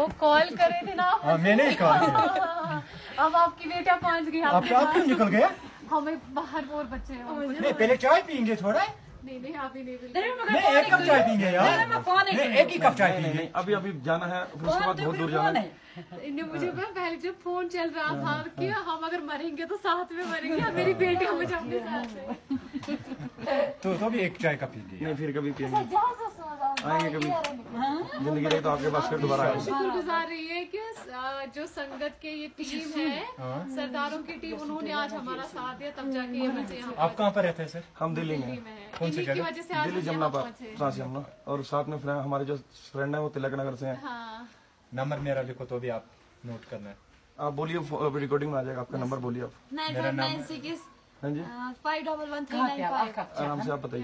Call करे थे ना। मैंने ही कॉल किया। अब आपकी बेटा पहुंच गया। आप क्यों निकल गया? हमें बाहर और बच्चे हैं। नहीं पहले चाय पीएंगे थोड़ा। नहीं आप ही नहीं नहीं एक कप चाय पीएंगे यार। नहीं एक ही कप चाय पीएंगे। अभी जाना है, उसके बाद बहुत दूर जाना है। इन्हें मुझे पहले जब फोन चल रहा था कि हम अगर मरेंगे तो साथ में मरेंगे, मेरी बेटी हमें अपने साथ तो भी एक चाय का पीएंगे। नहीं फिर कभी पिएंगे, आएंगे कभी जिंदगी रही तो आपके पास फिर दोबारा आएंगे। शुक्रगुजार रही है कि जो संगत के ये टीम है, सरदारों की टीम, उन्होंने आज हमारा साथ दिया, तब जाके ये बच्चे। आप कहाँ पर रहते हैं सर? हम दिल्ली में। कौन सी जगह? वजह से दिल्ली जमुना पार यमुना, और साथ में हमारे जो फ्रेंड है वो तिलक नगर से हैं। नंबर मेरा लिखो तो भी आप नोट करना है। आप बोलिए, रिकॉर्डिंग में आ जाएगा आपका नंबर, बोलिए आप। 9596 हाँ जी 511395। आराम से आप बताइए।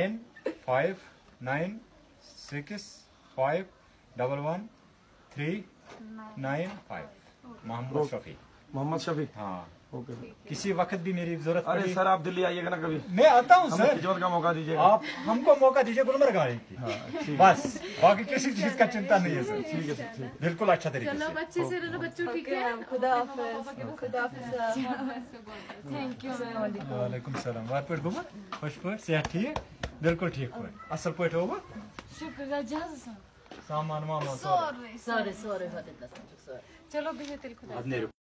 9596511395। मोहम्मद शफी। मोहम्मद शफी। हाँ ओके। किसी वक्त भी मेरी जरूरत अरे पड़ी। सर आप दिल्ली आइएगा ना कभी, मैं आता हूँ सर। खिजमत का मौका दीजिएगा। आप हमको मौका दीजिए गुलमर्ग आने की। बस बाकी किसी चीज का चिंता नहीं है सर। ठीक है सर, ठीक। बिल्कुल अच्छा तरीके से। बच्चे से रहना, बच्चों ठीक है। खुदा थैंक यू। वालेकुम सलाम। वार पे गुमा खुश पे सेहत ठीक? बिल्कुल ठीक हो। असल पे हो? शुक्र जहाज सामान मामा सॉरी चलो भी खुदा।